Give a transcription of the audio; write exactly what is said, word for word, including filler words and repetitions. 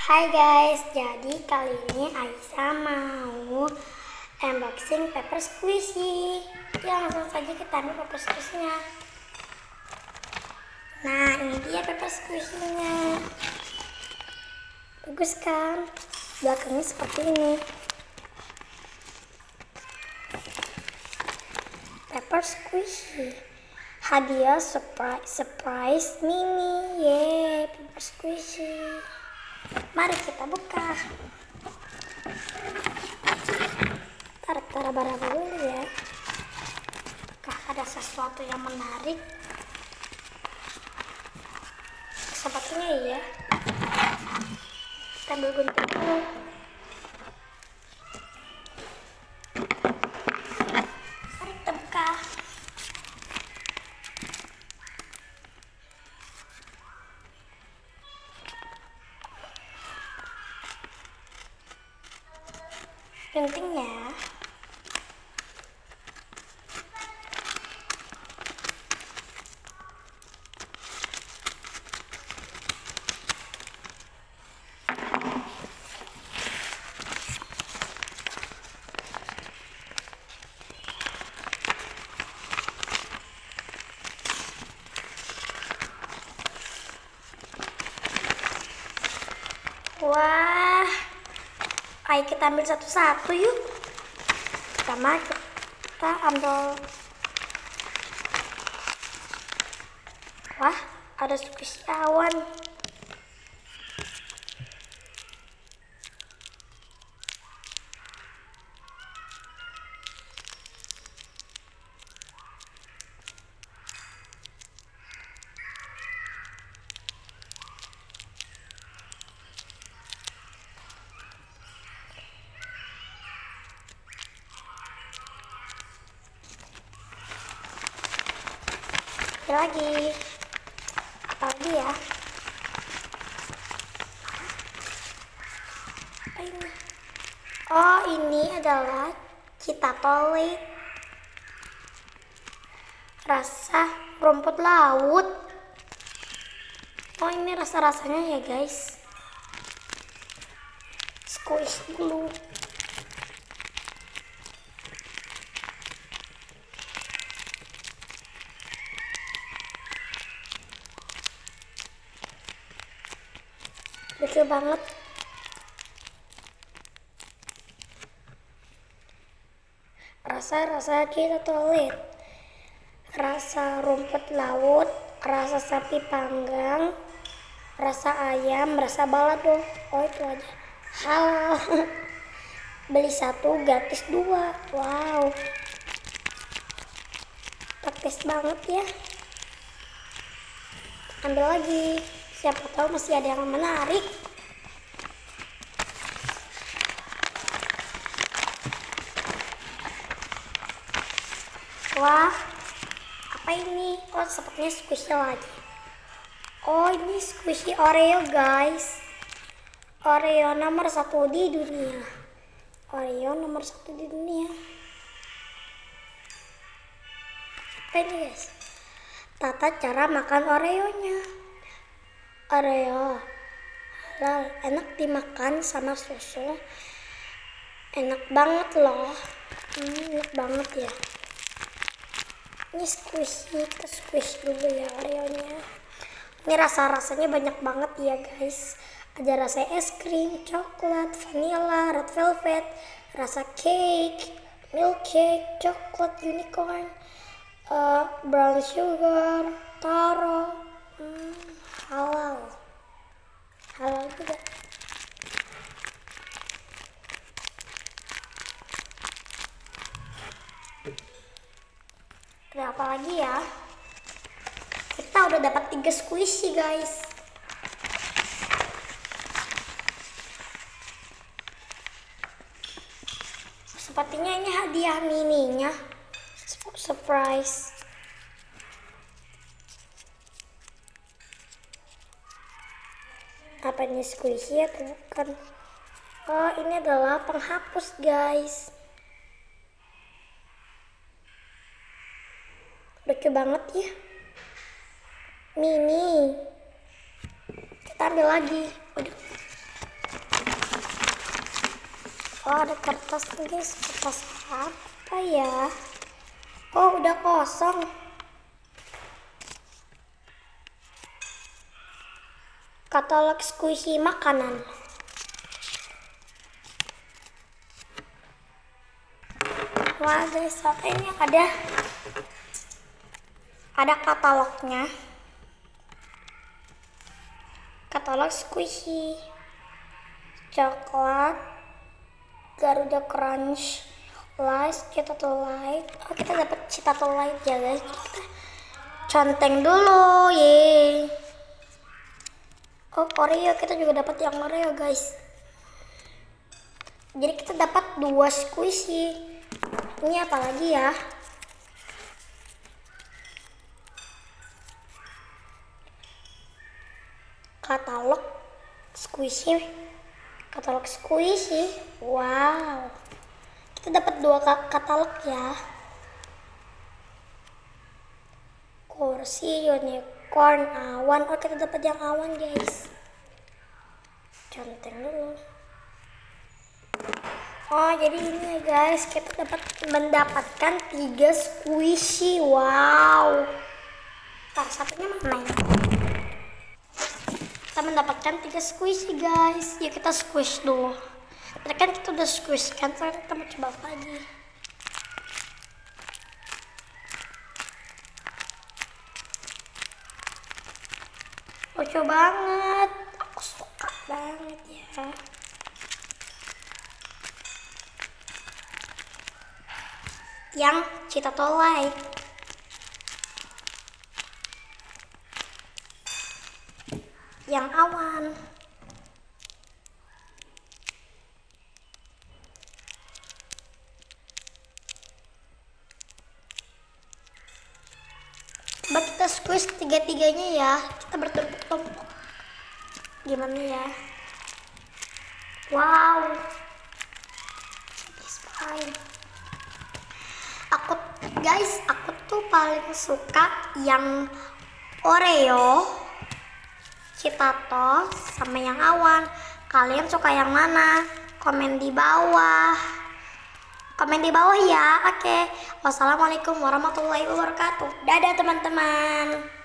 Hai guys, jadi kali ini Aisyah mau unboxing paper squishy. Ya, langsung saja kita ambil paper squishy-nya. Nah, ini dia paper squishy-nya. Bagus kan? Belakangnya seperti ini. Paper squishy. Hadiah surprise, surprise mini. Yeay, paper squishy. Mari kita buka. Taruh barang dulu ya. Apakah ada sesuatu yang menarik? Sepertinya iya. Kita ambil gunting dulu. Mari kita buka. Guntingnya wah, ayo kita ambil satu-satu yuk. Pertama kita ambil, wah, ada squishy awan. Lagi apa lagi ya? Apa ini? Oh, ini adalah Citatole rasa rumput laut. Oh, ini rasa-rasanya ya guys. Squish dulu. Lucu banget. Rasa-rasa Citatole, rasa rumput laut, rasa sapi panggang, rasa ayam, rasa balado. Oh, itu aja. Halal. Beli satu gratis dua. Wow, praktis banget ya. Ambil lagi. Siapa tahu masih ada yang menarik. Wah, apa ini? Oh, sepertinya squishy lagi. Oh, ini squishy Oreo guys. Oreo nomor satu di dunia. Oreo nomor satu di dunia. Apa ini guys? Tata cara makan Oreonya. Oreo halal, enak dimakan sama susu. Enak banget loh. Hmm, enak banget ya. Ini squishy, kita squish dulu ya Oreonya. Ini rasa-rasanya banyak banget ya guys. Ada rasa es krim, coklat, vanilla, red velvet, rasa cake, milk cake, coklat unicorn, uh, brown sugar, taro. Hmm, halal. Halal juga. Ada apa lagi ya? Kita udah dapat tiga squishy guys. Sepertinya ini hadiah mininya. Surprise. Apa ini squishy atau bukan? Oh, ini adalah penghapus guys. Lucu banget ya. Mini. Kita ambil lagi. Waduh. Oh, ada kertas nih guys. Kertas apa ya? Oh, udah kosong. Katalog squishy makanan. Wah guys, oke, ini ada ada katalognya. Katalog squishy, coklat, Garuda Crunch, Light, Citato Light. Oh, kita dapat Citato Light ya guys. Jadi kita conteng dulu, ye. Oh, Oreo, kita juga dapat yang Oreo guys. Jadi kita dapat dua squishy. Ini apa lagi ya? Katalog squishy. Katalog squishy. Wow. Kita dapat dua katalog ya. Kursi, unicorn, awan. Oh, kita dapat yang awan guys. Conteng dulu. Oh, jadi ini ya guys, kita dapat mendapatkan tiga squishy. Wow. Ntar satunya mana ya? Kita mendapatkan tiga squishy guys. Ya, kita squish dulu. Tadi kan kita udah squish kan, sekarang kita mau coba apa lagi. Lucu banget, aku suka banget ya. Yang Citato Light. Yang awan. Coba kita squeeze tiga-tiganya ya. Kita bertumpuk-tumpuk. Gimana ya? Wow. Satisfying. Aku guys, aku tuh paling suka yang Oreo, Citato, sama yang awan. Kalian suka yang mana? Komen di bawah. Komen di bawah ya. Oke. Wassalamualaikum warahmatullahi wabarakatuh. Dadah teman-teman.